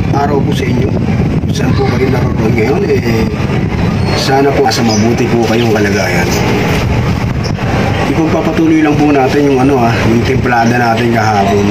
araw po sa inyo. Saan po kayo naroon ngayon? Sana po sa mabuti po kayong kalagayan. Ipagpapatuloy lang po natin yung yung templada natin kahapon.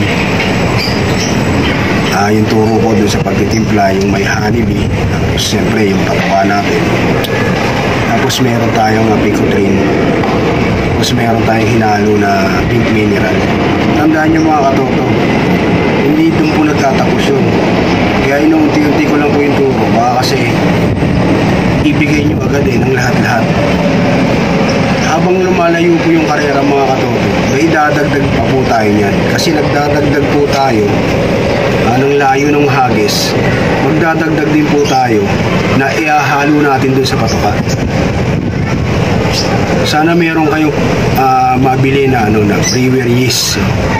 Yung turo ko dun sa pagtitimpla, yung may honeybee. Tapos siyempre yung patawa natin. Tapos meron tayong picotrain. Tapos meron tayong hinalo na pink mineral. Tandaan nyo mga katoto, hindi doon po nagtatapos yun. Kaya inuunti-unti ko lang po yung turo. Baka kasi ibigay nyo agad ng lahat-lahat. Habang lumalayo po yung karera mga katoto, may dadagdag pa po tayo niyan. Kasi nagdadagdag po tayo ng layo ng hagis. Magdadagdag din po tayo na ihahalo natin dun sa patoka. Sana meron kayong mabili na brewer yeast.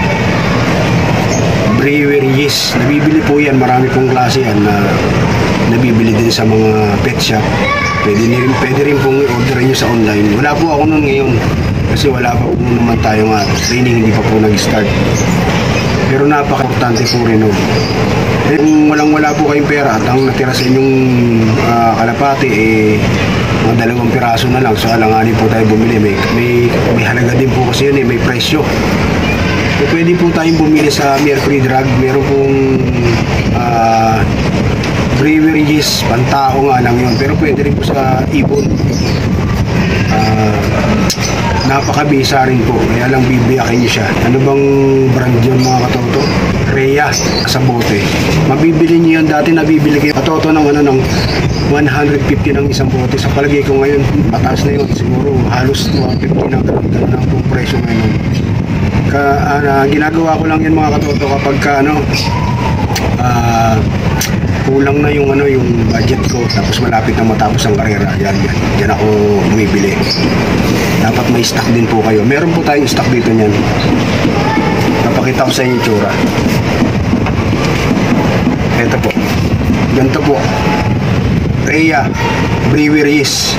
Brewer yeast. Nabibili po yan. Marami pong klase yan na nabibili din sa mga pet shop. Pwede rin pong i-order nyo sa online. Wala po ako nun ngayon. Kasi wala pa po naman tayo training. Hindi pa po nag-start. Pero napaka-importante po rin nun. Kung wala po kayong pera at ang natira sa inyong kalapati mga 2 piraso na lang. So alanganin po tayo bumili. May halaga din po kasi yun may presyo. So, pwede po tayong bumili sa Mercury Drug. Meron pong brewer yeast, pantao nga lang yun. Pero pwede rin po sa ibon. Napakabisa rin po. Kaya lang bibiyakin nyo siya. Ano bang brand yun mga katoto? Rhea sa bote. Mabibili nyo yan. Dati nabibili kayo katoto ng 150 ng isang bote. Sa palagay ko ngayon, mataas na yun. Siguro halos 250 ng ganun ang pong presyo ngayon. Ginagawa ko lang yan mga katoto kapag kulang na yung budget ko, tapos malapit na matapos ang karera. Yan ako bumibili. Dapat may stock din po kayo. Meron po tayong stock dito niyan. Napakita ko sa inyo yung tsura. Ito po. Ganito po. Rhea brewer yeast.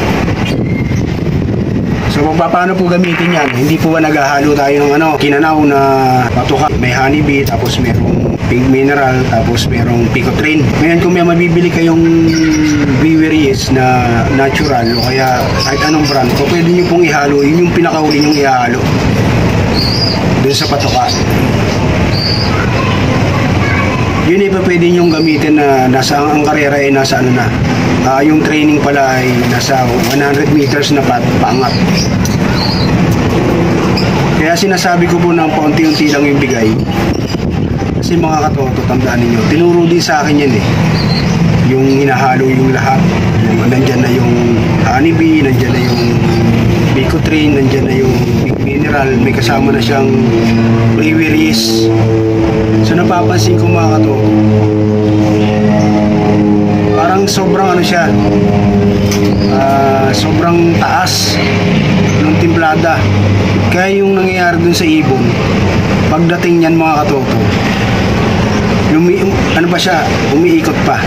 So paano po gamitin yan? Hindi po ba naghahalo tayo ng kinanaw na patuka, may honeybee, tapos merong pink mineral, tapos merong picotrain. Ngayon kung may mabibili kayong brewer yeast na natural o kaya kahit anong brand, o pwede nyo pong ihalo, yun yung pinakauli nyong ihalo dun sa patuka. Yun pa pwede nyong gamitin na nasa ang karera ay nasa yung training pala ay nasa 100 meters na paangat. Kaya sinasabi ko po na paunti-unti lang yung bigay. Kasi mga katoto, tandaan ninyo, tinuro din sa akin yan yung hinahalo yung lahat. Nandyan na yung honeybee, nandyan na yung picotrain, nandyan na yung pink mineral, may kasama na siyang brewer yeast. So napapansin ko mga katoto, parang sobrang siya, sobrang taas ng timplada. Kaya yung nangyayari dun sa ibon, pagdating niyan mga katoto, umiikot pa.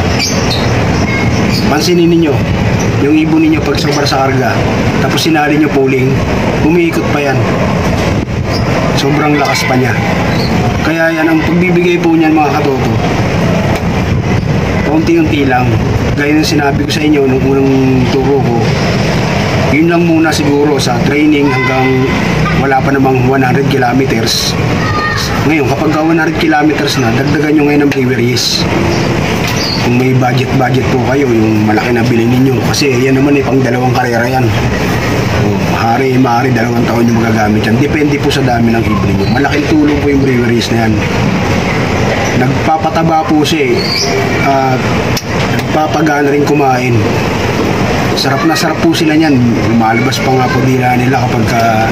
Pansinin ninyo yung ibon ninyo pag sobra sa karga, tapos sinali nyo pulling, umiikot pa yan. Sobrang lakas pa niya. Kaya yan ang pagbibigay po niyan mga katoto, unti-unti lang. Gaya ng sinabi ko sa inyo nung unang turo ko, yun lang muna siguro sa training hanggang wala pa namang 100 kilometers. Ngayon kapag 100 kilometers na, dagdagan nyo ngayon ng brewer yeast. Kung may budget po kayo, yung malaki na bilhin ninyo, kasi yan naman pang 2 karera yan. Maaari 2 taon yung magagamit yan. Depende po sa dami ng ibon nyo. Malaking tulong po yung brewer yeast na yan. Nagpapataba po siya nagpapagana rin kumain. Sarap na sarap po sila niyan. Lumalabas pa nga po dila nila kapag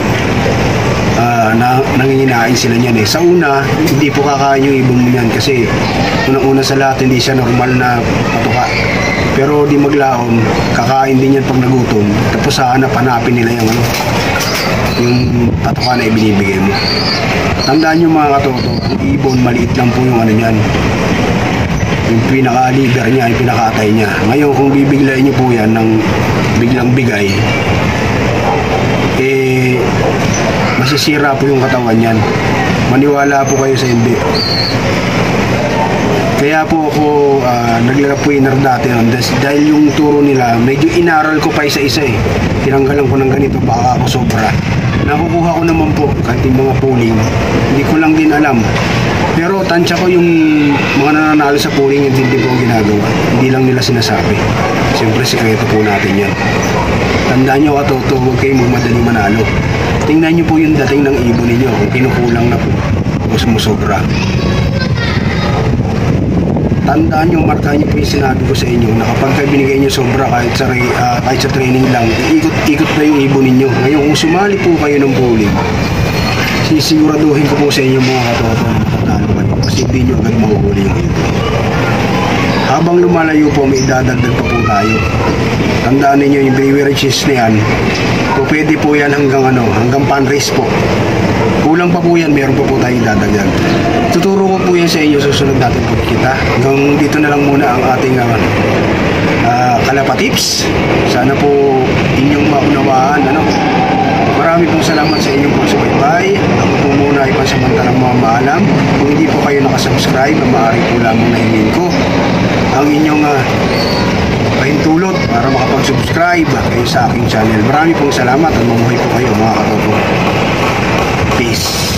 nanginginain sila niyan Sa una, hindi po kakain yung ibon mo niyan kasi unang-una sa lahat hindi siya normal na patuka. Pero di maglaon, kakain din yan pag nagutom. Tapos hanapin nila yung patuka na ibinibigay mo. Tandaan nyo mga katoto, ang ibon maliit lang po yung niyan. Yung pinaka-liver niya, yung pinaka-atay niya. Ngayon kung bibiglayin nyo po yan ng biglang bigay, masisira po yung katawan niyan. Maniwala po kayo sa hindi. Kaya po ako naglarap winner dati noon dahil yung turo nila medyo inaral ko pa isa-isa eh. Tinanggalan ko ng ganito baka ako sobra. Nakukuha ko naman po kahit yung mga pooling. Hindi ko lang din alam. Pero tansya ko yung mga nananalo sa pooling hindi po ang ginagawa. Hindi lang nila sinasabi. Siyempre sikreto po natin yan. Tandaan nyo katoto, huwag kayong magmadali manalo. Tingnan nyo po yung dating ng ibon ninyo kung kinukulang na po o sumusobra. Tandaan nyo, markahan nyo po yung sinabi ko sa inyo na kapag binigay nyo sobra kahit sa training lang, ikot na yung ibon ninyo. Ngayon, kung sumali po kayo ng pooling, sisiguraduhin ko po sa inyo mga katoto na matatalo kayo kasi hindi nyo agad mahuhuli yung ibon. Habang lumalayo po, may idadagdag pa po tayo. Tandaan ninyo yung beverages na yan, po pwede po yan hanggang pan-race po. Kulang pa po yan, meron pa po tayong idadagdag. Tuturo ko po yan sa inyo susunod natin pagkita. Hanggang dito na lang muna ang ating Kalapa Tips. Sana po inyong maunawaan. Marami pong salamat sa inyong pagsubaybay. Ako po muna ay pansamantalang mamaalam. Kung hindi po kayo nakasubscribe, maaari po lamang na hingin ko ang inyong pahintulot para makapag-subscribe kayo sa aking channel. Marami pong salamat at mamuhay po kayo mga katoto. Peace.